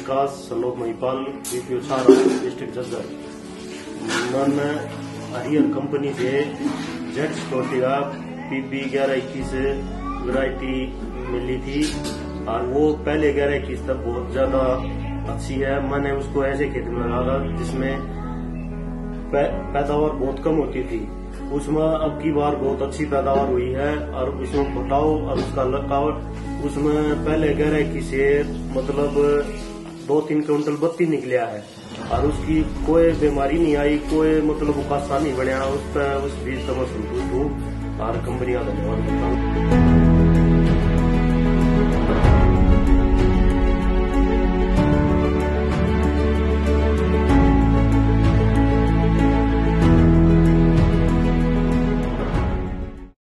विकास सलोक Mahipal VPO Chhara district Jhajjar. मैंने हरियर कंपनी से जेट स्टोटिया PB 1121 वैरायटी मिली थी और वो पहले 1121 तक बहुत ज्यादा अच्छी है। मैंने उसको ऐसे खेत में लगा जिसमें पैदावार बहुत कम होती थी, उसमें अब की बार बहुत अच्छी पैदावार हुई है और उसमें घटाव और उसका लकावट उसमें पहले 1121 से मतलब 2-3 क्विंटल बत्ती निकलिया है और उसकी कोई बीमारी नहीं आई, कोई मतलब उकासा नहीं बनया। उस बीज से मैं संतुष्ट हूँ और कंपनी का धन्यवाद करता हूँ।